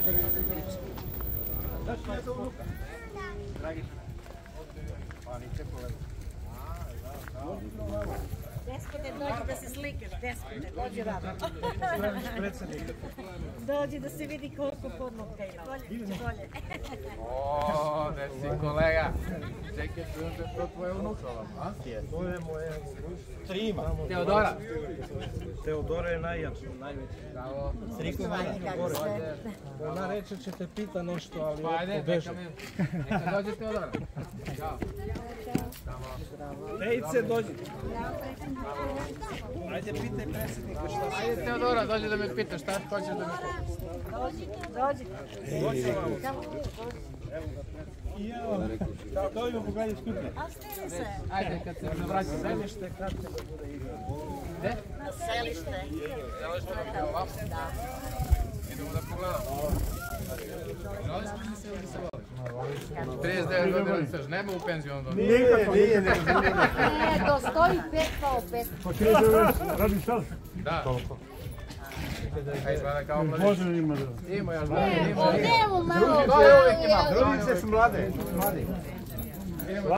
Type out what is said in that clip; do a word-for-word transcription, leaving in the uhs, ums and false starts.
Deskote, dođi da se slikaš, deskote, dođi rado. Dođi da se vidi koliko podmokta ima. Bolje, bolje. O, gde si kolega? Čekaj, to tvoje unučala, a? To je moje trima. Teodora. Teodora je najjača, najveća. Bravo. Striko najjača gore. Ona reče će te pita nešto, ali Pa ajde, pobeže. neka dođe Teodora. Ćao. Tejce, dođi. Ajde, pitaj predsjednika šta se... Ajde Teodora, dođi da me pitaš šta hoćeš da me pitaš. Dođi, dođi. Dođi vam. Da, dođemo pogledati skuplje. A stiri se. Ajde, kad se zavraći Selište, kad se bude igrati. Gde? Na selište. Selište nam je ovako. Da. Idemo da pogledamo. Želiš mi se ili se voliš? trideset devet godina se nema u penziju onda. Nikako, nije, ne. E, to stoji pet kao pet. Pa ti da radi sad? Da. A izgleda kao mladić. Može li ima da? Ima još Ne, mladić. o njemu malo. To je uvijek ima. Drugice su mlade. Mladi.